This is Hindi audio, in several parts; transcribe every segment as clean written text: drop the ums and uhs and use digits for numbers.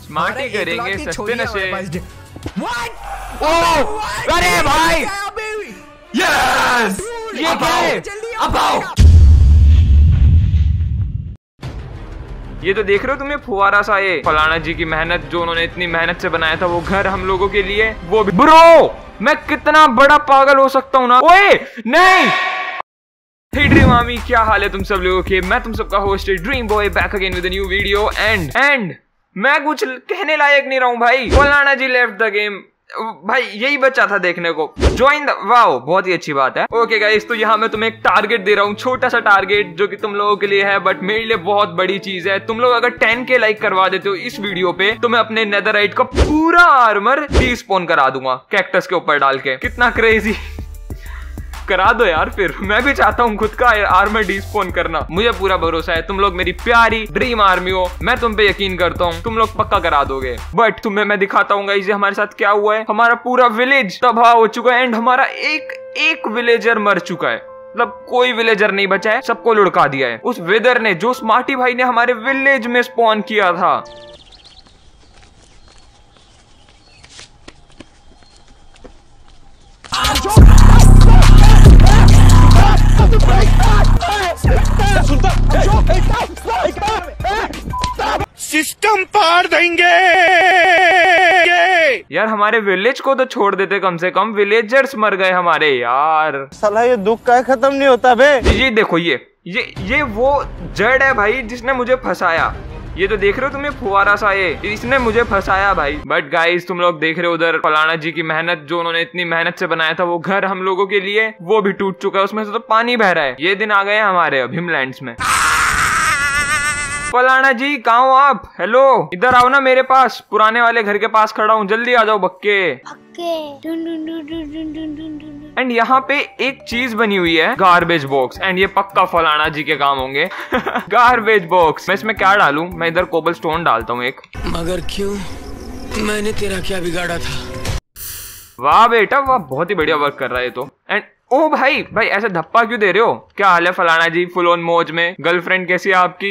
स्मार्टी करेंगे, सस्ते नशे। अरे भाई यस, ये क्या है? अब आओ। ये तो देख रहे हो तुम्हें फुवारा सा, ये फलाना जी की मेहनत, जो उन्होंने इतनी मेहनत से बनाया था वो घर हम लोगों के लिए, वो भी। ब्रो मैं कितना बड़ा पागल हो सकता हूँ ना। ओए नहीं। हे ड्रीम आर्मी, क्या हाल है तुम सब लोगों के? मैं तुम सबका host dream boy, back again with a new video. And मैं कुछ कहने लायक नहीं रहा हूँ भाई। फलाना जी लेफ्ट द गेम भाई, यही बचा था देखने को। ज्वाइन द, वाओ बहुत ही अच्छी बात है। ओके गाइस, तो यहाँ मैं तुम्हें एक टारगेट दे रहा हूँ, छोटा सा टारगेट जो कि तुम लोगों के लिए है बट मेरे लिए बहुत बड़ी चीज है। तुम लोग अगर 10K लाइक करवा देते हो इस वीडियो पे तो मैं अपने नेदरराइट का पूरा आर्मर डीस्पॉन करा दूंगा कैक्टस के ऊपर डाल के। कितना क्रेजी करा दो यार, फिर मैं भी चाहता हूँ खुद का आर्मर डीस्पॉन करना। मुझे पूरा भरोसा है तुम लोग मेरी प्यारी ड्रीम आर्मी हो, मैं तुम पे यकीन करता हूँ, तुम लोग पक्का करा दोगे। बट तुम्हें मैं दिखाता हूँ गाइस हमारे साथ क्या हुआ है। हमारा पूरा विलेज तबाह हो चुका है एंड हमारा एक विलेजर मर चुका है। मतलब कोई विलेजर नहीं बचा है, सबको लुढ़का दिया है उस वेदर ने, जो स्मार्टी भाई ने हमारे विलेज में स्पॉन किया था। सिस्टम पार देंगे यार, हमारे विलेज को तो छोड़ देते, कम से कम विलेजर्स मर गए हमारे यार। साला ये दुख का खत्म नहीं होता बे। ये देखो, ये वो जड़ है भाई जिसने मुझे फंसाया। ये तो देख रहे हो तुम्हें फुवारा सा, ये इसने मुझे फंसाया भाई। बट गाइस तुम लोग देख रहे हो उधर फलाना जी की मेहनत, जो उन्होंने इतनी मेहनत से बनाया था वो घर हम लोगों के लिए, वो भी टूट चुका है, उसमें से तो पानी बह रहा है। ये दिन आ गए हमारे अब हिमलैंड्स में। फलाना जी कहाँ हो आप? हेलो, इधर आओ ना मेरे पास, पुराने वाले घर के पास खड़ा हूँ, जल्दी आ जाओ बक्के। एंड यहाँ पे एक चीज बनी हुई है, गार्बेज बॉक्स, एंड ये पक्का फलाना जी के काम होंगे। गार्बेज बॉक्स, मैं इसमें क्या डालूं? मैं इधर कोबल स्टोन डालता हूँ एक। मगर क्यों? मैंने तेरा क्या बिगाड़ा था? वाह बेटा वाह, बहुत ही बढ़िया वर्क कर रहा है तो। एंड ओ भाई ऐसे धप्पा क्यों दे रहे हो? क्या हाल है फलाना जी? फुल ऑन मौज में। गर्लफ्रेंड कैसी है आपकी?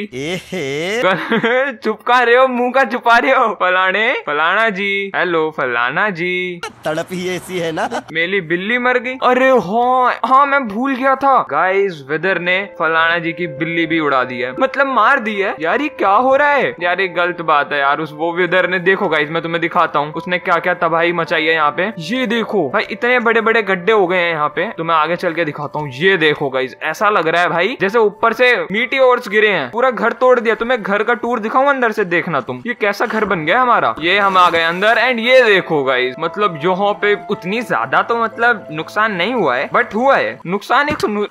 चुपका रहे हो, मुंह का छुपा रहे हो फलाना जी। हेलो फलाना जी, तड़प ही ऐसी है ना। मेरी बिल्ली मर गई। अरे हाँ मैं भूल गया था गाइस, वेदर ने फलाना जी की बिल्ली भी उड़ा दी है, मतलब मार दी है यार। ये क्या हो रहा है यार? ये गलत बात है यार। वो वेदर ने, देखो गाइस मैं तुम्हें दिखाता हूँ उसने क्या क्या तबाही मचाई है यहाँ पे। ये देखो भाई, इतने बड़े बड़े गड्ढे हो गए हैं यहाँ पे, मैं आगे चल के दिखाता हूँ। ये देखो गाइस, ऐसा लग रहा है भाई जैसे ऊपर से मीटियोर्स गिरे हैं, पूरा घर तोड़ दिया। तुम्हें घर का टूर दिखाऊं अंदर से, देखना तुम ये कैसा घर बन गया हमारा। ये हम आ गए अंदर एंड ये देखो गाइस, मतलब यहाँ पे उतनी ज्यादा तो मतलब नुकसान नहीं हुआ है, बट हुआ है नुकसान।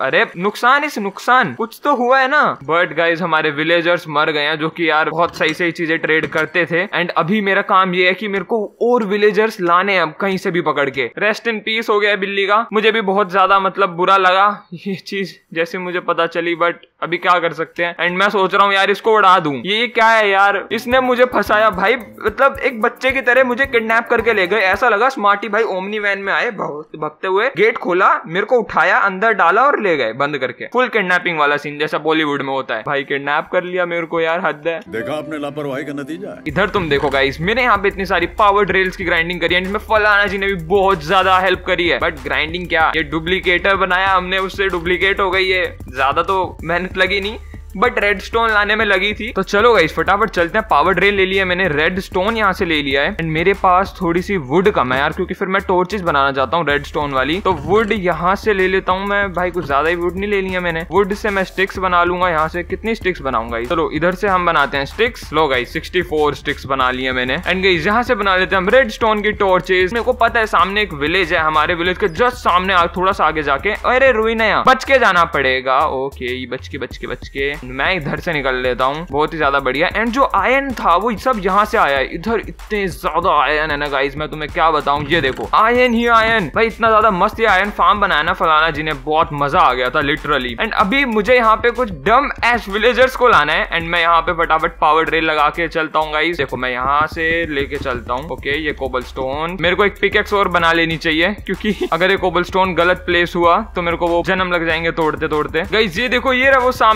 नुकसान कुछ तो हुआ है ना। बट गाइस हमारे विलेजर्स मर गए हैं, जो कि यार बहुत सही चीजें ट्रेड करते थे। एंड अभी मेरा काम ये है कि मेरे को और विलेजर्स लाने, अब कहीं से भी पकड़ के। रेस्ट इन पीस हो गया बिल्ली का। मुझे भी बहुत ज्यादा मतलब बुरा लगा ये चीज जैसे मुझे पता चली, बट अभी क्या कर सकते हैं। एंड मैं सोच रहा हूँ यार इसको उड़ा दूं। ये क्या है यार, इसने मुझे फंसाया भाई, मतलब एक बच्चे की तरह मुझे किडनैप करके ले गए। ऐसा लगा स्मार्टी भाई ओमनी वैन में आए भगते हुए, गेट खोला, मेरे को उठाया, अंदर डाला और ले गए बंद करके। फुल किडनैपिंग वाला सीन जैसा बॉलीवुड में होता है भाई। किडनैप कर लिया मेरे को यार, हद है। देखा आपने लापरवाही का नतीजा। इधर तुम देखो गाइस, मेरे यहाँ पे इतनी सारी पावर ड्रिल्स की ग्राइंडिंग करी है, जिसमें फलाना जी ने भी बहुत ज्यादा हेल्प करी है। बट ग्राइंडिंग क्या, ये डुप्लीकेटर बनाया हमने, उससे डुप्लीकेट हो गई है। ज्यादा तो मेहनत लगी नहीं, बट रेड स्टोन लाने में लगी थी। तो चलो गाइस फटाफट चलते हैं। पावर ड्रिल ले लिया मैंने, रेड स्टोन यहाँ से ले लिया है। एंड मेरे पास थोड़ी सी वुड कम है यार, क्योंकि फिर मैं टॉर्चेस बनाना चाहता हूँ रेड स्टोन वाली। तो वुड यहाँ से ले लेता हूँ मैं भाई, कुछ ज्यादा ही वुड नहीं ले लिया मैंने। वुड से मैं स्टिक्स बना लूंगा। यहाँ से कितनी स्टिक्स बनाऊंगा? चलो इधर से हम बनाते हैं स्टिक्स। लो गाइस 64 स्टिक्स बना लिए मैंने। एंड गाइस यहाँ से बना लेते हैं हम रेड स्टोन की टॉर्चेस। मेरे को पता है सामने एक विलेज है, हमारे विलेज के जस्ट सामने थोड़ा सा आगे जाके, अरे रुइन है, बच के जाना पड़ेगा। ओके बच के मैं इधर से निकल लेता हूँ, बहुत ही ज्यादा बढ़िया। एंड जो आयरन था वो सब यहाँ से आया है। इधर इतने ज्यादा आयरन है ना गाइस, मैं तुम्हें क्या बताऊं। ये देखो आयरन ही आयरन भाई, इतना ज्यादा मस्त ये आयरन फार्म बनाया ना फलाना जी ने, बहुत मजा आ गया था लिटरली। एंड अभी मुझे यहाँ पे कुछ डम एस विलेजर्स को लाना है। एंड मैं यहाँ पे फटाफट पावर ड्रिल लगा के चलता हूँ गाइस। देखो मैं यहाँ से लेके चलता हूँ। ओके ये कोबल स्टोन, मेरे को एक पिकेक्स और बना लेनी चाहिए, क्योंकि अगर ये कोबल स्टोन गलत प्लेस हुआ तो मेरे को वो जन्म लग जाएंगे तोड़ते तोड़ते। गाइस ये देखो, ये रहा वो सामने विल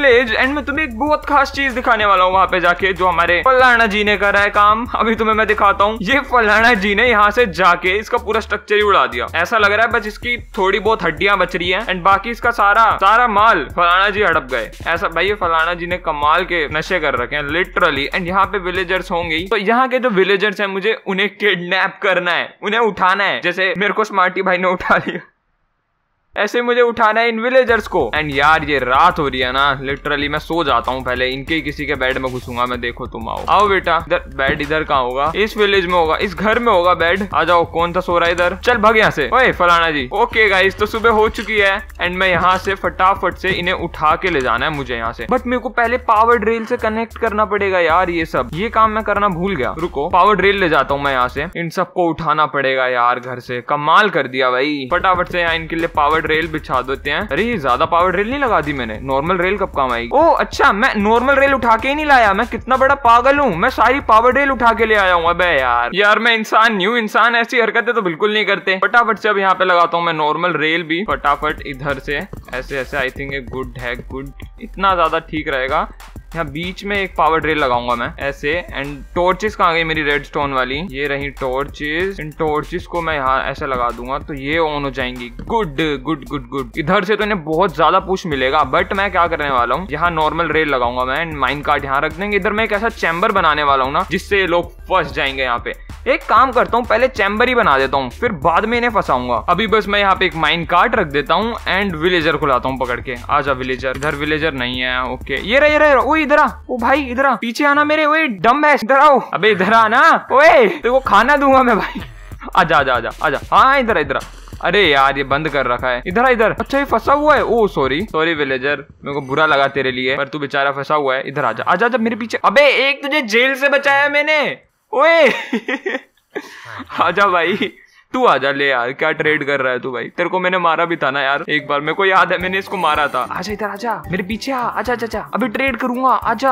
विलेज एंड मैं तुम्हें एक बहुत खास चीज दिखाने वाला हूँ वहाँ पे जाके, जो हमारे फलाना जी ने करा है काम। अभी तुम्हें मैं दिखाता हूँ। ये फलाना जी ने यहाँ से जाके इसका पूरा स्ट्रक्चर ही उड़ा दिया। ऐसा लग रहा है बस इसकी थोड़ी बहुत हड्डियां बच रही है एंड बाकी इसका सारा माल फलाना जी हड़प गए। ऐसा भाई ये फलाना जी ने कमाल के नशे कर रखे हैं लिटरली। एंड यहाँ पे विलेजर्स होंगे, तो यहाँ के जो विलेजर्स हैं मुझे उन्हें किडनैप करना है, उन्हें उठाना है। जैसे मेरे को स्मार्टी भाई ने उठा लिया, ऐसे मुझे उठाना है इन विलेजर्स को। एंड यार ये रात हो रही है ना, लिटरली मैं सो जाता हूँ पहले। इनके किसी के बेड में घुसूंगा मैं। देखो तुम आओ बेटा। बेड इधर कहाँ होगा? इस विलेज में होगा, इस घर में होगा बेड। आ जाओ। कौन था सो रहा है इधर? चल भाग यहाँ से। ओए फलाना जी। ओके गाइस, तो सुबह हो चुकी है एंड मैं यहाँ से फटाफट से इन्हें उठा के ले जाना है मुझे यहाँ से। बट मेरे को पहले पावर ड्रिल से कनेक्ट करना पड़ेगा यार। ये काम मैं करना भूल गया। रुको, पावर ड्रिल ले जाता हूँ मैं यहाँ से। इन सबको उठाना पड़ेगा यार घर से। कमाल कर दिया भाई। फटाफट से यहाँ इनके लिए पावर रेल बिछा देते हैं। अरे ज्यादा पावर रेल नहीं लगा दी मैंने। नॉर्मल रेल कब काम आएगी? ओह अच्छा, मैं नॉर्मल रेल उठा के ही नहीं लाया। मैं कितना बड़ा पागल हूँ, मैं सारी पावर रेल उठा के ले आया हूँ। अबे यार मैं इंसान न्यू इंसान ऐसी हरकतें तो बिल्कुल नहीं करते। फटाफट से अब यहाँ पे लगाता हूँ मैं नॉर्मल रेल भी। फटाफट इधर से ऐसे आई थिंक गुड है। गुड, इतना ज्यादा ठीक रहेगा। यहाँ बीच में एक पावर ड्रिल लगाऊंगा मैं ऐसे। एंड टॉर्चेस कहाँ गई मेरी रेड स्टोन वाली? ये रही टॉर्चेस। इन टॉर्चेस को मैं यहाँ ऐसे लगा दूंगा तो ये ऑन हो जाएंगी। Good good good good. इधर से तो इन्हें बहुत ज्यादा पुश मिलेगा। बट मैं क्या करने वाला हूँ, यहाँ नॉर्मल रेल लगाऊंगा मैं। माइन कार्ड यहाँ रख देंगे। इधर मैं एक ऐसा चैम्बर बनाने वाला हूँ ना जिससे ये लोग फंस जाएंगे यहाँ पे। एक काम करता हूँ, पहले चैम्बर ही बना देता हूँ, फिर बाद में इन्हें फंसाऊंगा। अभी बस मैं यहाँ पे एक माइन कार्ट रख देता हूँ एंड विलेजर को लाता हूँ पकड़ के। आजा विलेजर। इधर विलेजर नहीं है। ओके ये रहा। ओ इधर आ। ओ भाई इधर आ, पीछे आना मेरे। ओए डम है, इधर आओ। अबे इधर आना। ओए तेरे को खाना दूंगा मैं भाई। आजा आजा आजा आजा। हाँ इधर इधर। अरे यार ये बंद कर रखा है। इधर। अच्छा ये फंसा हुआ है। ओ सॉरी विलेजर, मेरे को बुरा लगा तेरे लिए, पर तू बेचारा फंसा हुआ है। इधर आजा आजा मेरे पीछे। अबे एक तुझे जेल से बचाया मैंने। ओए आजा भाई, तू आजा ले यार। क्या ट्रेड कर रहा है तू भाई? तेरे को मैंने मारा भी था ना यार एक बार, मेरे को याद है मैंने इसको मारा था। आजा इधर आजा, मेरे पीछे आजा आजा। अभी ट्रेड करूंगा, आजा।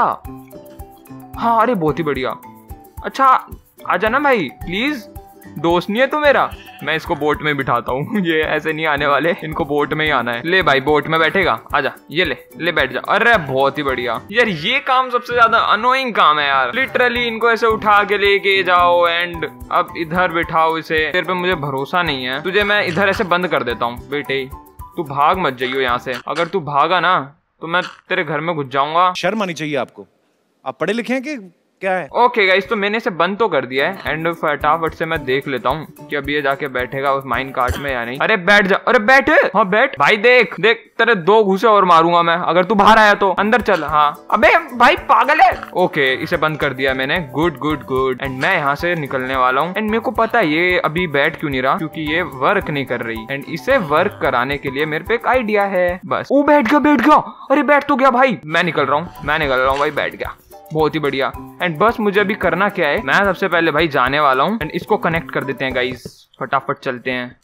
हाँ अरे बहुत ही बढ़िया। अच्छा आजा ना भाई प्लीज। दोस्त नहीं है तू मेरा? मैं इसको बोट में बिठाता हूँ। ये ऐसे नहीं आने वाले, इनको बोट में ही आना है। ले भाई बोट में बैठेगा। आजा ये ले बैठ जा। अरे बहुत ही बढ़िया यार। ये काम सबसे ज्यादा अनोइंग काम है यार। लिटरली इनको ऐसे उठा के लेके जाओ एंड अब इधर बिठाओ इसे। तेरे पे मुझे भरोसा नहीं है। तुझे मैं इधर ऐसे बंद कर देता हूँ बेटे। तू भाग मत जाइयो यहाँ से। अगर तू भागा ना तो मैं तेरे घर में घुस जाऊंगा। शर्म आनी चाहिए आपको। आप पढ़े लिखे हैं कि क्या है? ओके गाइस, तो मैंने इसे बंद तो कर दिया है एंड फटाफट से मैं देख लेता हूँ कि अब ये जाके बैठेगा उस माइन कार्ट में या नहीं। अरे बैठ जा। अरे बैठ। हाँ बैठ भाई। देख तेरे 2 घूसे और मारूंगा मैं अगर तू बाहर आया तो। अंदर चल। हाँ अबे भाई पागल है। ओके इसे बंद कर दिया मैंने। Good good good. एंड मैं यहाँ से निकलने वाला हूँ। एंड मेरे को पता है ये अभी बैठ क्यों नहीं रहा, क्योंकि ये वर्क नहीं कर रही। एंड इसे वर्क कराने के लिए मेरे पे एक आइडिया है बस। वो बैठ गया। अरे बैठ तो गया भाई। मैं निकल रहा हूँ भाई। बैठ गया, बहुत ही बढ़िया। एंड बस मुझे अभी करना क्या है, मैं सबसे पहले भाई जाने वाला हूँ एंड इसको कनेक्ट कर देते हैं गाइस। फटाफट चलते हैं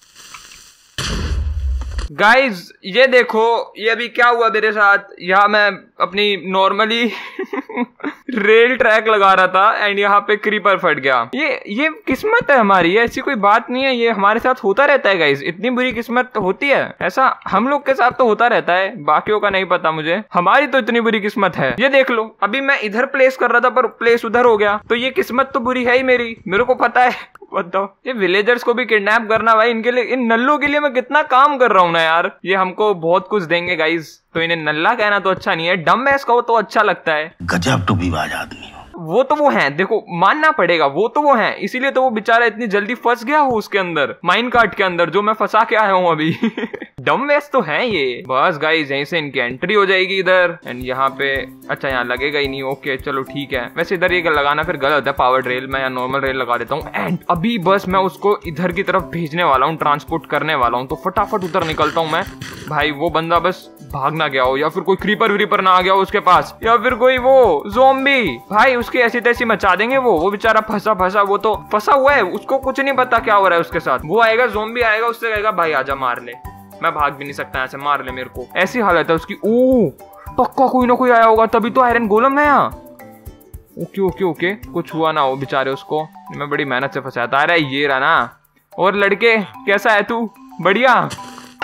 गाइस। ये देखो ये अभी क्या हुआ मेरे साथ। यहाँ मैं अपनी नॉर्मली रेल ट्रैक लगा रहा था एंड यहाँ पे क्रीपर फट गया। ये किस्मत है हमारी, ऐसी कोई बात नहीं है। ये हमारे साथ होता रहता है गाइस। इतनी बुरी किस्मत होती है, ऐसा हम लोग के साथ तो होता रहता है, बाकियों का नहीं पता मुझे। हमारी तो इतनी बुरी किस्मत है। ये देख लो अभी मैं इधर प्लेस कर रहा था पर प्लेस उधर हो गया, तो ये किस्मत तो बुरी है ही मेरी, मेरे को पता है। बताओ ये विलेजर्स को भी किडनैप करना भाई, इनके लिए, इन नल्लों के लिए मैं कितना काम कर रहा हूँ ना यार। ये हमको बहुत कुछ देंगे गाइस, तो इन्हें नल्ला कहना तो अच्छा नहीं है, डम बैस कहो तो अच्छा लगता है। गजब टूबीबाज आदमी हो। वो तो वो हैं, देखो मानना पड़ेगा, वो तो वो हैं, इसीलिए तो वो बेचारा इतनी जल्दी फंस गया हो उसके अंदर, माइन कार्ट के अंदर, जो मैं फंसा के आया हूँ अभी। डम वेस्ट तो है ये। बस गाइस यहीं से इनकी एंट्री हो जाएगी इधर, एंड यहाँ पे अच्छा यहाँ लगेगा ही नहीं। ओके चलो ठीक है। वैसे इधर ये लगाना फिर गलत है, पावर रेल, मैं यहाँ नॉर्मल रेल लगा देता हूँ। एंड अभी बस मैं उसको इधर की तरफ भेजने वाला हूँ, ट्रांसपोर्ट करने वाला हूँ, तो फटाफट उधर निकलता हूँ मैं। भाई वो बंदा बस भाग ना गया हो, या फिर कोई क्रीपर व्रीपर ना आ गया हो उसके पास, या फिर कोई वो ज़ॉम्बी भाई उसकी ऐसी तैसी मचा देंगे। वो बेचारा फंसा, वो तो फंसा हुआ है, उसको कुछ नहीं पता क्या हो रहा है उसके साथ। वो आएगा, ज़ॉम्बी आएगा, उससे कहेगा भाई आजा मार ले, मैं भाग भी नहीं सकता ऐसे, मार ले मेरे को, ऐसी हालत है उसकी। ओ पक्का कोई ना कोई आया होगा, तभी तो आयरन गोलम है यहाँ। ओके कुछ हुआ ना हो बेचारे उसको, मैं बड़ी मेहनत से फंसाया था। अरे ये रहा ना। और लड़के कैसा है तू? बढ़िया। अरे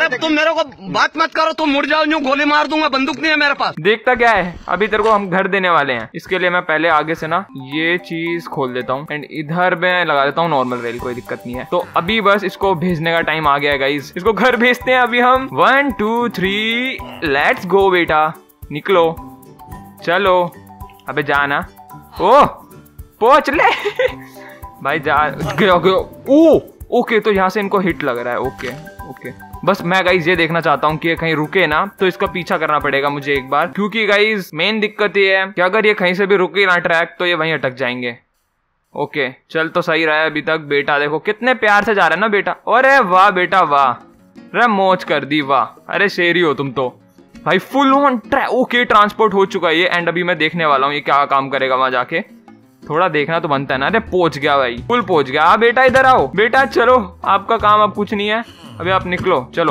तुम मेरे को बात मत करो, तुम मुड़ जाओ, यूं गोली मार दूंगा, बंदूक नहीं है मेरे पास। देखता क्या है, अभी तेरे को हम घर देने वाले हैं। इसके लिए मैं पहले आगे से ना ये चीज खोल देता हूँ एंड इधर मैं लगा देता हूँ नॉर्मल रेल, कोई दिक्कत नहीं है। तो अभी बस इसको भेजने का टाइम आ गया है गाइस, इसको घर भेजते हैं अभी हम। 1 2 3 लेट्स गो बेटा, निकलो, चलो। अबे जाना, ओ पहुंच ले भाई जा। ओ ओके, तो यहाँ से इनको हिट लग रहा है। ओके ओके, बस मैं गाइज ये देखना चाहता हूँ कि कहीं रुके ना, तो इसका पीछा करना पड़ेगा मुझे एक बार, क्योंकि गाइज मेन दिक्कत ये है कि अगर ये कहीं से भी रुके ना ट्रैक, तो ये वहीं अटक जाएंगे। ओके, चल तो सही रहा है अभी तक। बेटा देखो कितने प्यार से जा रहा है ना बेटा। अरे वाह बेटा वाह, अरे मौज कर दी, वाह। अरे शेरी हो तुम तो भाई, full on track. Okay, transport हो चुका है ये, एंड अभी मैं देखने वाला हूँ ये क्या काम करेगा वहां जाके। थोड़ा देखना तो बनता है ना। अरे पहुंच गया भाई, फुल पहुंच गया। बेटा इधर आओ बेटा, चलो आपका काम अब कुछ नहीं है, अभी आप निकलो, चलो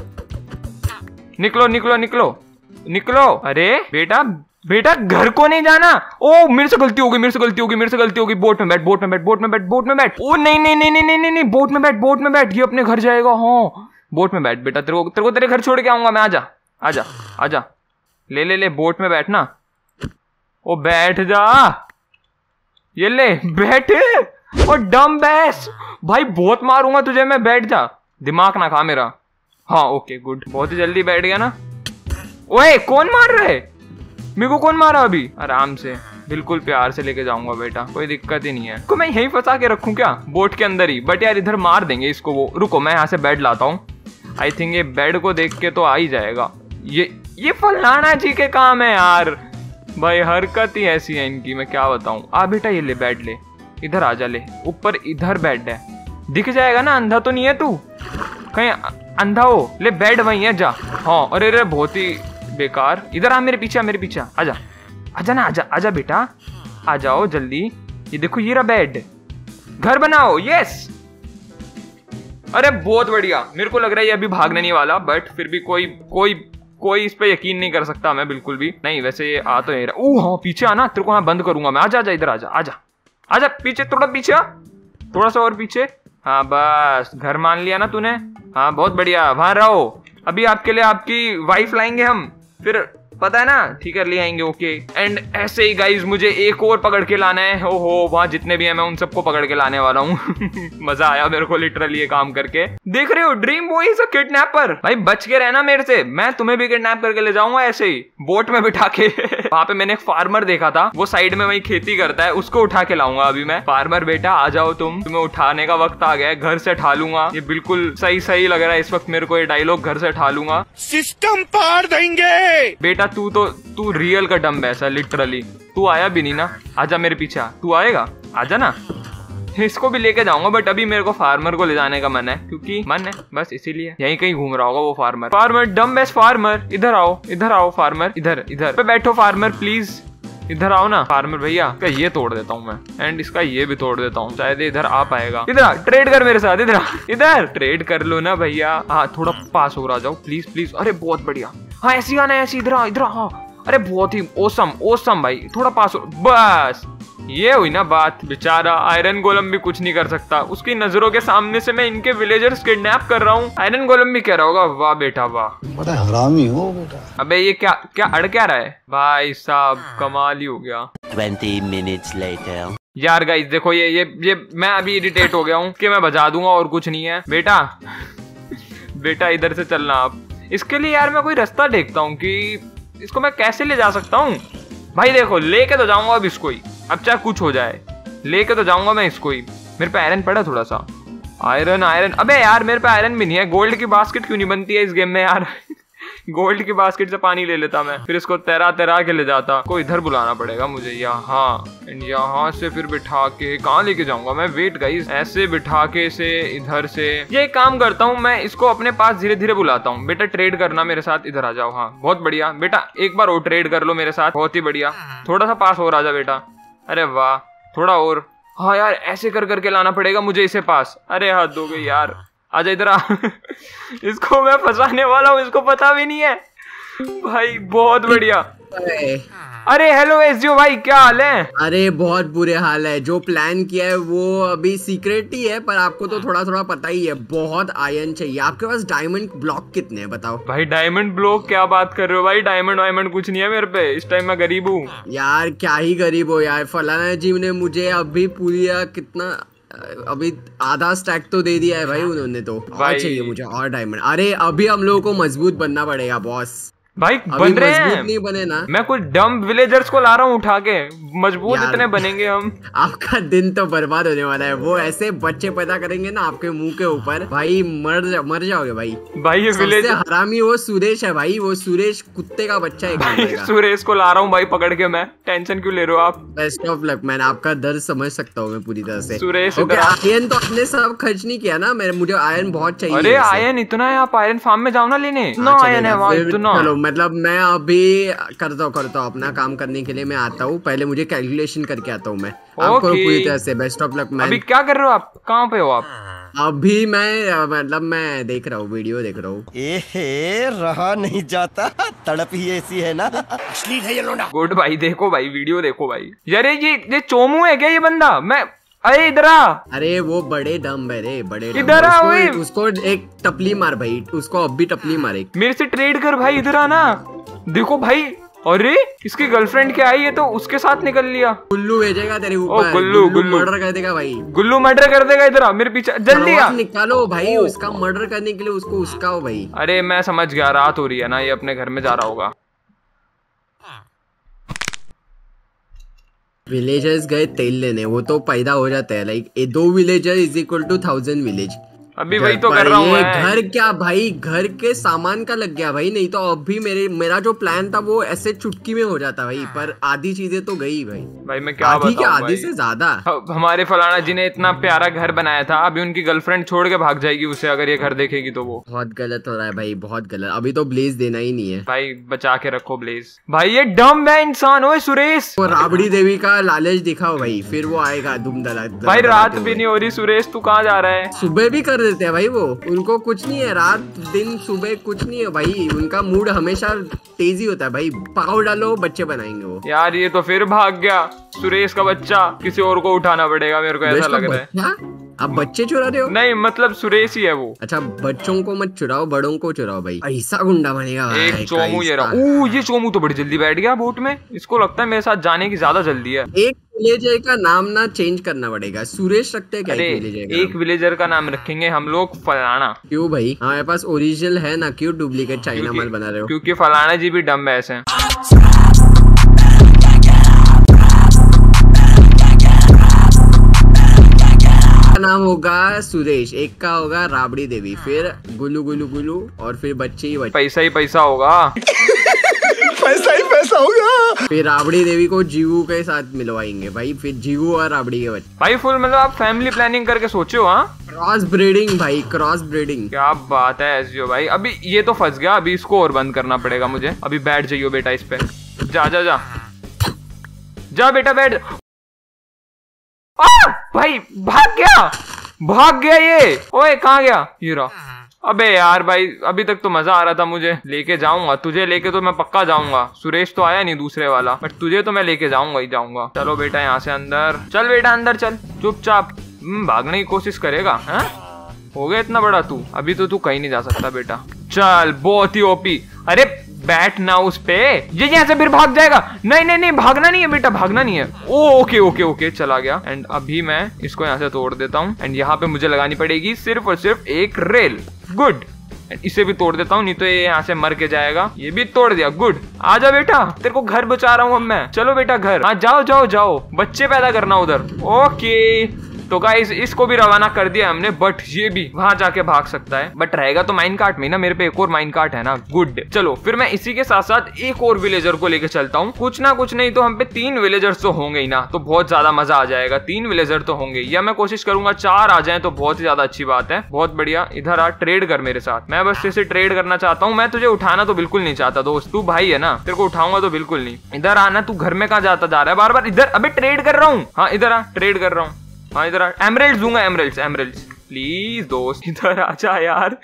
निकलो निकलो निकलो निकलो। अरे बेटा बेटा घर को नहीं जाना। ओ मेरे से गलती होगी, मेरे से गलती होगी, मेरे से गलती होगी। बोट में बैठ, बोट में बैठ, बोट में बैठ, बोट में बैठ। ओ नहीं नहीं नहीं नहीं नहीं नहीं, बोट में बैठ, बोट में बैठ, ये अपने घर जाएगा। हाँ बोट में बैठ बेटा, तेरे को तेरे घर छोड़ के आऊंगा मैं। आजा आजा आजा, ले ले ले, बोट में बैठना। ओ बैठ जा, ये ले बैठ। और डम बैस भाई, बहुत मारूंगा तुझे मैं, बैठ जा, दिमाग ना खा मेरा। हाँ ओके गुड, बहुत ही जल्दी बैठ गया ना। ओए कौन मार रहा है मेरे को, कौन मारा अभी? आराम से, बिल्कुल प्यार से लेके जाऊंगा बेटा, कोई दिक्कत ही नहीं है। को मैं यहीं फंसा के रखूं क्या, बोट के अंदर ही? बट यार इधर मार देंगे इसको वो। रुको मैं यहाँ से बेड लाता हूँ, आई थिंक ये बेड को देख के तो आ ही जाएगा। ये फलाना जी के काम है यार भाई, हरकत ही ऐसी है इनकी, मैं क्या बताऊं। आ बेटा ये ले बेड, ले इधर आ जा, ले ऊपर इधर बेड है, दिख जाएगा ना, अंधा तो नहीं है तू कहीं, अंधा हो? ले बेड वहीं है, जा। हाँ अरे अरे बहुत ही बेकार, इधर आ मेरे पीछे, मेरे पीछे आजा, आजा ना, आजा आजा बेटा, आ जाओ जल्दी। ये देखो ये रहा बेड, घर बनाओ, यस। अरे बहुत बढ़िया, मेरे को लग रहा है ये अभी भागने नहीं वाला, बट फिर भी कोई इस पे यकीन नहीं कर सकता मैं, बिल्कुल भी नहीं। वैसे ये आ तो नहीं रहा। ओह हाँ पीछे आना, तेरे को मैं बंद करूंगा मैं। आजा आजा इधर, आजा आजा आजा, पीछे थोड़ा, पीछे थोड़ा सा और पीछे। हाँ बस, घर मान लिया ना तूने। हाँ बहुत बढ़िया, वहां रहो। अभी आपके लिए आपकी वाइफ लाएंगे हम, फिर पता है ना, ठीक है ले आएंगे। ओके, एंड ऐसे ही गाइज मुझे एक और पकड़ के लाना है। ओहो वहां जितने भी हैं मैं उन सबको पकड़ के लाने वाला हूँ। मजा आया मेरे को लिटरली ये काम करके। देख रहे हो, dream boy is a kidnapper. भाई बच के रहना मेरे से, मैं तुम्हें भी किडनैप करके ले जाऊंगा ऐसे ही बोट में बिठा के। वहां पे मैंने एक फार्मर देखा था, वो साइड में वही खेती करता है, उसको उठा के लाऊंगा अभी मैं। फार्मर बेटा आ जाओ, तुम्हें उठाने का वक्त आ गया है, घर से उठा लूंगा। ये बिल्कुल सही लग रहा है इस वक्त मेरे को, ये डायलॉग घर से उठा लूंगा, सिस्टम पाड़ देंगे। बेटा तू रियल का डम बैसा, लिटरली। तू आया भी नहीं ना, आजा मेरे पीछे, तू आएगा, आजा ना। इसको भी लेके जाऊंगा, बट अभी मेरे को फार्मर को ले जाने का मन है, क्योंकि मन है बस, इसीलिए यहीं कहीं घूम रहा होगा वो फार्मर। फार्मर डम बैस, फार्मर इधर आओ फार्मर, इधर पे बैठो फार्मर प्लीज, इधर आओ ना फार्मर भैया। इसका ये तोड़ देता हूँ मैं, एंड इसका ये भी तोड़ देता हूँ, शायद इधर आ पाएगा। इधर ट्रेड कर मेरे साथ, इधर ट्रेड कर लो ना भैया। हाँ थोड़ा पास हो रहा जाओ प्लीज प्लीज। अरे बहुत बढ़िया, हाँ ऐसी आना, ऐसी इधर हाँ। अरे बहुत ही ओसम भाई, थोड़ा पास हो, बस ये हुई ना बात। बेचारा आयरन गोलम भी कुछ नहीं कर सकता, उसकी नजरों के सामने से मैं इनके विलेजर्स किडनैप कर रहा हूँ। आयरन गोलम भी कह रहा होगा वाह बेटा वाह, बड़ा हरामी हो बेटा। अबे ये क्या अड़ क्या रहा है भाई साहब, कमाल ही हो गया। 20 minutes later. यार गाइस देखो ये मैं अभी इरिटेट हो गया हूँ कि मैं बजा दूंगा और कुछ नहीं है। बेटा इधर से चलना आप। इसके लिए यार मैं कोई रास्ता देखता हूँ कि इसको मैं कैसे ले जा सकता हूँ। भाई देखो लेके तो जाऊंगा अब इसको ही, अब चाहे कुछ हो जाए लेके तो जाऊंगा मैं इसको ही। मेरे पे आयरन पड़ा थोड़ा सा, आयरन। अबे यार मेरे पे आयरन भी नहीं है। गोल्ड की बास्केट क्यों नहीं बनती है इस गेम में यार। गोल्ड की बास्केट से पानी ले लेता मैं, फिर इसको तैरा के ले जाता। को इधर बुलाना पड़ेगा मुझे, यहाँ से फिर बिठा के कहाँ लेके जाऊंगा मैं। वेट गाइस, ऐसे बिठा के से इधर से ये काम करता हूँ मैं, इसको अपने पास धीरे धीरे बुलाता हूँ। बेटा ट्रेड करना मेरे साथ, इधर आ जाओ। हाँ बहुत बढ़िया बेटा, एक बार और ट्रेड कर लो मेरे साथ, बहुत ही बढ़िया। थोड़ा सा पास और आ जा बेटा, अरे वाह थोड़ा और। हाँ यार ऐसे करके लाना पड़ेगा मुझे इसे पास। अरे हद हो गई यार, आजा इधर आ। इसको मैं फंसाने वाला हूँ, इसको पता भी नहीं है भाई। बहुत बढ़िया, अरे हेलो एसजीओ भाई, क्या हाल है? अरे बहुत बुरे हाल है। जो प्लान किया है वो अभी सीक्रेट ही है, पर आपको तो थोड़ा थोड़ा पता ही है। बहुत आयरन चाहिए। आपके पास डायमंड ब्लॉक कितने हैं बताओ? भाई डायमंड ब्लॉक क्या बात कर रहे हो भाई? डायमंड वायमंड कुछ नहीं है मेरे पे, इस टाइम मैं गरीब हूँ। यार क्या ही गरीब हो यार। फलाना जी ने मुझे अभी पूरी कितना अभी आधा स्टैक तो दे दिया है भाई उन्होंने तो। और चाहिए मुझे और डायमंड। अरे अभी हम लोगों को मजबूत बनना पड़ेगा बॉस। भाई बन रहे हैं, नहीं बने ना। मैं कुछ डम विलेजर्स को ला रहा हूँ उठा के। मजबूत इतने बनेंगे हम। आपका दिन तो बर्बाद होने वाला है। वो ऐसे बच्चे पैदा करेंगे ना आपके मुंह के ऊपर, भाई मर जाओगे भाई। भाई ये विलेज हरामी वो सुरेश है भाई। वो सुरेश कुत्ते का बच्चा है भाई। सुरेश को ला रहा हूँ भाई पकड़ के मैं। टेंशन क्यों ले रहे हो आप? Best of luck man. आपका दर्द समझ सकता हूँ मैं पूरी तरह से। सुरेश आयरन तो आपने सब खर्च नहीं किया ना। मुझे आयरन बहुत चाहिए। अरे आयरन इतना है, आप आयरन फार्म में जाओ ना लेने। इतना आयरन है वहाँ, इतना। चलो मतलब मैं अभी करता हूँ अपना काम करने के लिए मैं आता हूँ। पहले मुझे कैलकुलेशन करके आता हूँ मैं। आपको पूरी तरह से बेस्ट ऑफ लक मैन। अभी क्या कर रहे हो आप? कहाँ पे हो आप? अभी मैं मतलब मैं देख रहा हूँ, वीडियो देख रहा हूँ। रहा नहीं जाता, तड़प ही ऐसी है ना। गुड भाई, देखो भाई वीडियो देखो भाई। यार ये चोमू है क्या ये बंदा? मैं अरे इधर आ। अरे वो बड़े डम है रे, बड़े इधर आ। उसको एक टपली मार भाई। उसको अब भी टपली मारे। मेरे से ट्रेड कर भाई, इधर आना। देखो भाई, अरे इसकी गर्लफ्रेंड क्या आई है तो उसके साथ निकल लिया। गुल्लू भेजेगा तेरे ऊपर। गुल्लू मर्डर कर देगा भाई। गुल्लू मर्डर कर देगा। इधर आ मेरे पीछे, जल्दी आ। निकालो भाई उसका मर्डर करने के लिए उसको उसका भाई। अरे मैं समझ गया, रात हो रही है ना, ये अपने घर में जा रहा होगा। विलेजर्स गए तेल लेने, वो तो पैदा हो जाता है। Like 2 villager is equal to 1000 village. अभी वही तो कर रहा हूँ। घर क्या भाई, घर के सामान का लग गया भाई। नहीं तो अभी मेरा जो प्लान था वो ऐसे चुटकी में हो जाता भाई। पर आधी चीजें तो गई भाई मैं क्या बताऊं भाई। आधी से ज्यादा। हमारे फलाना जी ने इतना प्यारा घर बनाया था, अभी उनकी गर्लफ्रेंड छोड़ के भाग जाएगी उसे अगर ये घर देखेगी तो। वो बहुत गलत हो रहा है भाई, बहुत गलत। अभी तो ब्लेज देना ही नहीं है भाई, बचा के रखो ब्लेज भाई। ये डम है इंसान। ओए सुरेश, वो राबड़ी देवी का लालच दिखाओ भाई, फिर वो आएगा दुम दला। भाई रात भी नहीं हो रही सुरेश, तू कहाँ जा रहा है? सुबह भी कर देते हैं भाई वो। उनको कुछ नहीं है, रात दिन सुबह कुछ नहीं है भाई। उनका मूड हमेशा तेजी होता है भाई। पाव डालो बच्चे बनाएंगे वो। यार ये तो फिर भाग गया सुरेश का बच्चा। किसी और को उठाना पड़ेगा मेरे को, ऐसा लग रहा है। आप बच्चे चुरा रहे हो? नहीं मतलब सुरेश ही है वो। अच्छा बच्चों को मत चुराओ, बड़ों को चुराओ भाई। ऐसा गुंडा बनेगा भाई। एक चोमू ये रहा। ये चोमू तो बड़ी जल्दी बैठ गया बोट में। इसको लगता है मेरे साथ जाने की ज्यादा जल्दी है। एक विलेजर का नाम ना चेंज करना पड़ेगा। सुरेश रखते हैं क्या? एक विलेजर का नाम रखेंगे हम लोग फलाना। क्यों भाई? हमारे पास ओरिजिनल है ना, क्यों डुप्लीकेट चाइना माल बना रहे हो? क्योंकि फलाना जी भी डम है ऐसे। नाम होगा सुरेश, एक का होगा राबड़ी देवी, फिर गुलू गुलू गुलू, और फिर बच्चे ही बच्चे। पैसा ही पैसा होगा। पैसा ही पैसा होगा। फिर राबड़ी देवी को जीवू के साथ मिलवाएंगे भाई। फिर जीवू और राबड़ी के बच्चे भाई। फुल मतलब आप फैमिली प्लानिंग करके सोचे हो? हाँ, क्रॉस ब्रीडिंग भाई, क्रॉस ब्रीडिंग। क्या बात है एसजीओ भाई। अभी ये तो फंस गया, अभी इसको और बंद करना पड़ेगा मुझे। अभी बैठ जाइयो बेटा इस पे। जा जा जा जा बेटा बैठ। भाई भाग गया ये। ओए कहाँ गया? ये रहा। अबे यार भाई, अभी तक तो मजा आ रहा था मुझे। लेके जाऊंगा तुझे, लेके तो मैं पक्का जाऊंगा। सुरेश तो आया नहीं दूसरे वाला, बट तुझे तो मैं लेके जाऊंगा ही जाऊंगा। चलो बेटा यहाँ से अंदर चल। बेटा अंदर चल चुपचाप। भागने की कोशिश करेगा? हैं? हो गया इतना बड़ा तू? अभी तो तू कहीं नहीं जा सकता बेटा। चल बहुत ही ओपी। अरे बैठ ना उस पे। ये यहाँ से फिर भाग जाएगा। नहीं नहीं नहीं, भागना नहीं है बेटा, भागना नहीं है। ओके ओके ओके, चला गया। एंड अभी मैं इसको यहाँ से तोड़ देता हूँ। एंड यहाँ पे मुझे लगानी पड़ेगी सिर्फ और सिर्फ एक रेल। गुड। इसे भी तोड़ देता हूँ, नहीं तो ये यहाँ से मर के जाएगा। ये भी तोड़ दिया। गुड। आजा बेटा, तेरे को घर बचा रहा हूँ अब मैं। चलो बेटा घर। हाँ जाओ जाओ जाओ, बच्चे पैदा करना उधर। ओके तो गाइस इसको भी रवाना कर दिया हमने, बट ये भी वहां जाके भाग सकता है। बट रहेगा तो माइन कार्ट में ना, मेरे पे एक और माइन कार्ट है ना। गुड। चलो फिर मैं इसी के साथ साथ एक और विलेजर को लेके चलता हूँ। कुछ ना कुछ नहीं तो हम पे 3 विलेजर्स तो होंगे ही ना, तो बहुत ज्यादा मजा आ जाएगा। 3 विलेजर तो होंगे, या मैं कोशिश करूंगा 4 आ जाए तो बहुत ही ज्यादा अच्छी बात है। बहुत बढ़िया। इधर आ, ट्रेड कर मेरे साथ। मैं बस इसे ट्रेड करना चाहता हूँ। मैं तुझे उठाना तो बिल्कुल नहीं चाहता दोस्त, तू भाई है ना, तेरे को उठाऊंगा तो बिल्कुल नहीं। इधर आना। तू घर में कहाँ जाता जा रहा है बार बार? इधर। अबे ट्रेड कर रहा हूँ। हाँ इधर आ, ट्रेड कर रहा हूँ। हाँ इधर आ। एमरल्ड्स दूंगा, एमरल्ड्स एमरल्ड्स प्लीज दोस्त इधर आजा यार।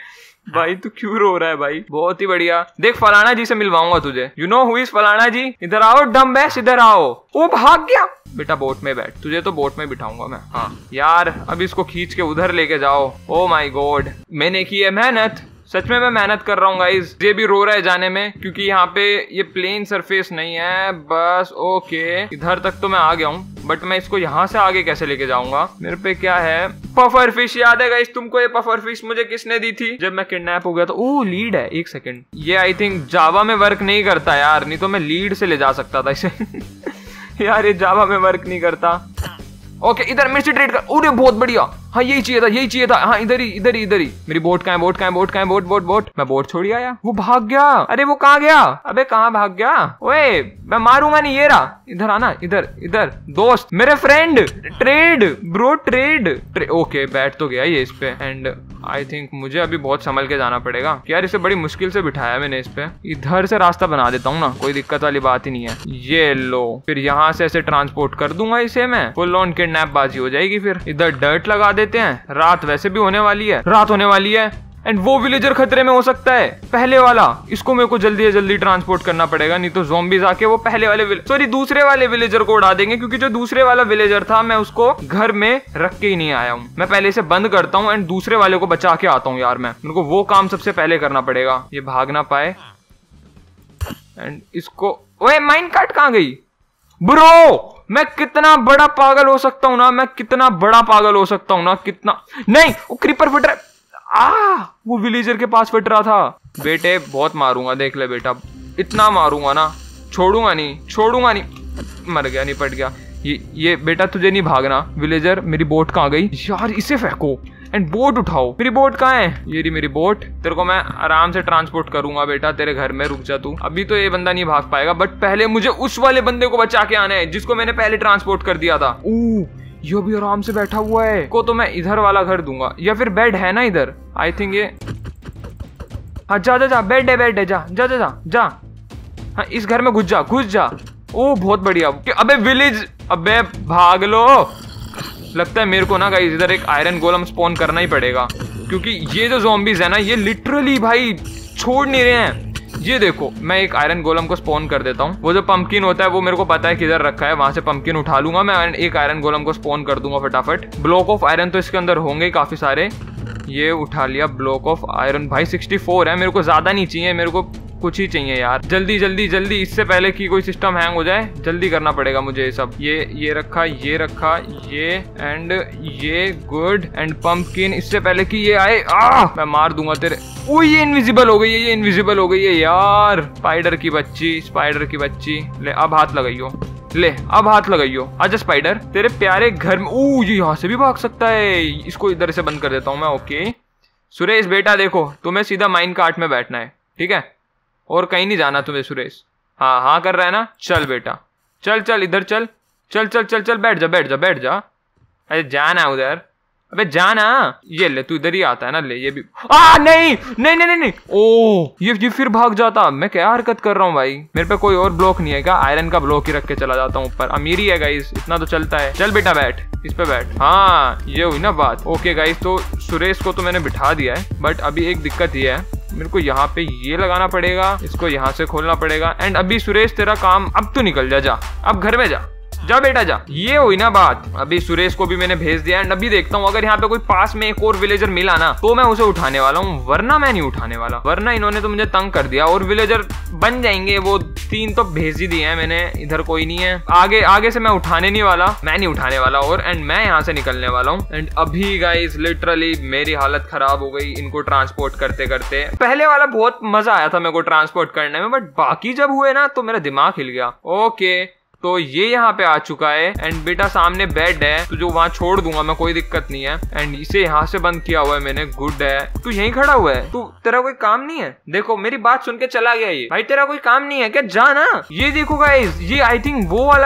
भाई तू क्यों रो रहा है भाई? बहुत ही बढ़िया। देख फलाना जी से मिलवाऊंगा तुझे। यू नो हु इज फलाना जी? इधर आओ डम बैस, इधर आओ। वो भाग गया। बेटा बोट में बैठ, तुझे तो बोट में बिठाऊंगा मैं। हाँ यार अब इसको खींच के उधर लेके जाओ। ओ माय गॉड, मैंने की है मेहनत, सच में मैं मेहनत कर रहा हूँ गाइस। ये भी रो रहा है जाने में क्योंकि यहाँ पे ये प्लेन सरफेस नहीं है बस। ओके इधर तक तो मैं आ गया हूँ, बट मैं इसको यहाँ से आगे कैसे लेके जाऊंगा? मेरे पे क्या है? पफर फिश याद है गाइस तुमको? ये पफर फिश मुझे किसने दी थी जब मैं किडनैप हो गया था? ओह लीड है, एक सेकंड। ये आई थिंक जावा में वर्क नहीं करता यार, नहीं तो मैं लीड से ले जा सकता था इसे। यार ये जावा में वर्क नहीं करता। ओके इधर मिर्ची ट्रेड कर। अरे बहुत बढ़िया। हाँ यही चाहिए था, यही चाहिए था। हाँ इधर ही इधर ही इधर ही। मेरी बोट कहाँ है? बोट कहाँ है? बोट कहाँ है? Boat boat boat. मैं बोट छोड़ आया, वो भाग गया। अरे वो कहाँ गया? अबे कहाँ भाग गया? ओए मैं मारूंगा नहीं, ये रहा। इधर आना, इधर इधर। दोस्त मेरे friend, trade bro, trade. Okay बैठ तो गया ये इस पे। एंड आई थिंक मुझे अभी बहुत संभल के जाना पड़ेगा यार, इसे बड़ी मुश्किल से बिठाया मैंने इस पे। इधर से रास्ता बना देता हूँ ना, कोई दिक्कत वाली बात ही नहीं है। ये लो, फिर यहाँ से ऐसे ट्रांसपोर्ट कर दूंगा इसे मैं। फुल ऑन किडनैप बाजी हो जाएगी। फिर इधर डर्ट लगा देते हैं। रात वैसे भी होने वाली है, रात होने वाली है। एंड वो विलेजर खतरे में हो सकता है, पहले वाला। इसको मेरे को जल्दी से जल्दी ट्रांसपोर्ट करना पड़ेगा, नहीं तो ज़ॉम्बीज़ आके वो पहले वाले दूसरे वाले विलेजर को उड़ा देंगे। क्योंकि जो दूसरे वाला विलेजर था मैं उसको घर में रख के ही नहीं आया हूँ। मैं पहले इसे बंद करता हूँ एंड दूसरे वाले को बचा के आता हूँ यार। मेरे को वो काम सबसे पहले करना पड़ेगा, ये भाग ना पाए। एंड इसको, ओए माइन कार्ट कहाँ गई ब्रो? मैं कितना बड़ा पागल हो सकता हूँ ना, मैं कितना बड़ा पागल हो सकता हूँ ना, कितना। नहीं वो क्रीपर फिट रहा। वो विलेजर के पास फिट रहा था। बेटे बहुत मारूंगा, देख ले बेटा, इतना मारूंगा ना, छोड़ूंगा नहीं, छोड़ूंगा नहीं। मर गया, निपट गया। ये बेटा तुझे नहीं भागना। विलेजर मेरी बोट कहाँ गई यार? इसे फेंको एंड बोट उठाओ। मेरी बोट कहाँ है? ये रही मेरी बोट। तेरे को मैं आराम से ट्रांसपोर्ट करूंगा बेटा तेरे घर में, रुक जा तू। अभी तो ये बंदा नहीं भाग पाएगा, बट पहले मुझे उस वाले बंदे को बचा के आना है जिसको मैंने पहले ट्रांसपोर्ट कर दिया था। ये भी आराम से बैठा हुआ है। को तो मैं इधर वाला घर दूंगा, या फिर बेड है ना इधर, आई थिंक ये। हाँ जा जा जा, बेड है, बेड है, जा जा जा जा जा। हाँ इस घर में घुस जा, घुस जा। ओ बहुत बढ़िया। अबे विलेज, अबे भाग लो। लगता है मेरे को ना गाइस इधर एक आयरन गोलम स्पॉन करना ही पड़ेगा, क्योंकि ये जो ज़ॉम्बीज़ है ना ये लिटरली भाई छोड़ नहीं रहे हैं। ये देखो मैं एक आयरन गोलम को स्पॉन कर देता हूँ। वो जो पंपकिन होता है वो मेरे को पता है किधर रखा है, वहां से पंपकिन उठा लूंगा मैं, एक आयरन गोलम को स्पॉन कर दूंगा फटाफट। ब्लॉक ऑफ आयरन तो इसके अंदर होंगे काफी सारे। ये उठा लिया ब्लॉक ऑफ आयरन। भाई 64 है, मेरे को ज्यादा नहीं चाहिए, मेरे को कुछ ही चाहिए यार। जल्दी जल्दी जल्दी, इससे पहले कि कोई सिस्टम हैंग हो जाए, जल्दी करना पड़ेगा मुझे ये सब। ये रखा, ये रखा, ये एंड ये गुड। एंड पंपकिन इससे पहले कि ये आए, मैं मार दूंगा तेरे। ओ ये इनविजिबल हो गई है, ये इनविजिबल हो गई है यार। स्पाइडर की बच्ची, स्पाइडर की बच्ची। ले अब हाथ लगाइयो, ले अब हाथ लगाइयो। आजा स्पाइडर, तेरे प्यारे घर में। ओ ये यहाँ से भी भाग सकता है, इसको इधर से बंद कर देता हूँ मैं। ओके सुरेश बेटा देखो, तुम्हें सीधा माइन कार्ट में बैठना है, ठीक है, और कहीं नहीं जाना तुम्हें सुरेश। हाँ हाँ कर रहा है ना, चल बेटा चल चल, इधर चल, चल चल चल चल, बैठ जा बैठ जा बैठ जा। अरे जाना उधर, अबे जाना। ये ले तू इधर ही आता है ना, ले ये भी। नहीं नहीं नहीं नहीं, ओ ये फिर भाग जाता। मैं क्या हरकत कर रहा हूँ भाई? मेरे पे कोई और ब्लॉक नहीं है क्या? आयरन का ब्लॉक ही रख के चला जाता हूँ ऊपर। अमीरी है गाइस, इतना तो चलता है। चल बेटा बैठ, इस पे बैठ। हाँ ये हुई ना बात। ओके गाइस, तो सुरेश को तो मैंने बिठा दिया है, बट अभी एक दिक्कत ये है, मेरे को यहाँ पे ये लगाना पड़ेगा, इसको यहाँ से खोलना पड़ेगा। एंड अभी सुरेश तेरा काम अब तो निकल जा, अब घर में जा, जा बेटा जा। ये हुई ना बात। अभी सुरेश को भी मैंने भेज दिया। एंड अभी देखता हूँ अगर यहाँ पे कोई पास में एक और विलेजर मिला ना तो मैं उसे उठाने वाला हूँ, वरना मैं नहीं उठाने वाला। वरना इन्होंने तो मुझे तंग कर दिया। और विलेजर बन जाएंगे, वो 3 तो भेज ही दिए हैं मैंने। इधर कोई नहीं है, आगे से मैं उठाने नहीं वाला, मैं नहीं उठाने वाला। और एंड मैं यहाँ से निकलने वाला हूँ। एंड अभी गाइस लिटरली मेरी हालत खराब हो गई इनको ट्रांसपोर्ट करते करते। पहले वाला बहुत मजा आया था मेरे को ट्रांसपोर्ट करने में, बट बाकी जब हुए ना तो मेरा दिमाग हिल गया। ओके तो ये यहाँ पे आ चुका है। एंड बेटा सामने बेड है, तो जो वहाँ छोड़ दूंगा मैं, कोई दिक्कत नहीं है। एंड इसे यहाँ से बंद किया हुआ है मैंने, गुड है। तू यहीं खड़ा हुआ है, तू तेरा कोई काम नहीं है? देखो मेरी बात सुन के चला गया ये। भाई तेरा कोई काम नहीं है क्या? जा ना। ये देखो गाइस, ये आई थिंक वो वाला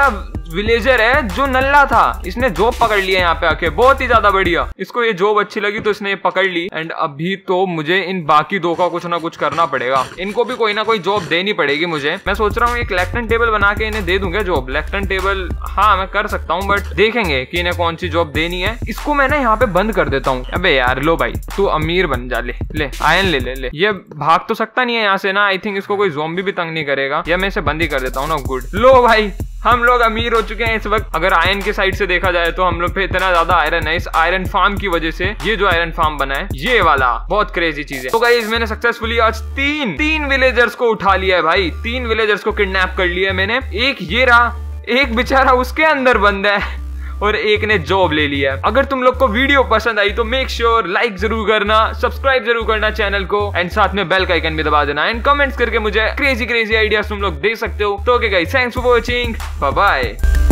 विलेजर है जो नल्ला था, इसने जॉब पकड़ लिया यहाँ पे आके, बहुत ही ज्यादा बढ़िया। इसको ये जॉब अच्छी लगी तो इसने ये पकड़ ली। एंड अभी तो मुझे इन बाकी दो का कुछ ना कुछ करना पड़ेगा, इनको भी कोई ना कोई जॉब देनी पड़ेगी मुझे। मैं सोच रहा हूँ एक लेफ्टन टेबल बना के इन्हें दे दूंगा जॉब। लेफ्टन टेबल हाँ मैं कर सकता हूँ, बट देखेंगे कि इन्हें कौन सी जॉब देनी है। इसको मैं ना यहाँ पे बंद कर देता हूँ। अबे यार लो भाई तू अमीर बन जा, ले आयन ले। ये भाग तो सकता नहीं है यहाँ से ना, आई थिंक इसको कोई ज़ॉम्बी भी तंग नहीं करेगा, या मैं इसे बंद ही कर देता हूँ ना। गुड, लो भाई हम लोग अमीर हो चुके हैं इस वक्त। अगर आयरन के साइड से देखा जाए तो हम लोग पे इतना ज्यादा आयरन है इस आयरन फार्म की वजह से। ये जो आयरन फार्म बना है ये वाला बहुत क्रेजी चीज है। तो गाइस मैंने सक्सेसफुली आज तीन विलेजर्स को उठा लिया है भाई, 3 विलेजर्स को किडनैप कर लिया है मैंने। एक ये रहा, एक बेचारा उसके अंदर बंद है और एक ने जॉब ले लिया है। अगर तुम लोग को वीडियो पसंद आई तो मेक श्योर लाइक जरूर करना, सब्सक्राइब जरूर करना चैनल को, एंड साथ में बेल का आइकन भी दबा देना। एंड कमेंट्स करके मुझे क्रेजी आइडियाज तुम लोग दे सकते हो। तो okay guys, thanks for watching, bye bye.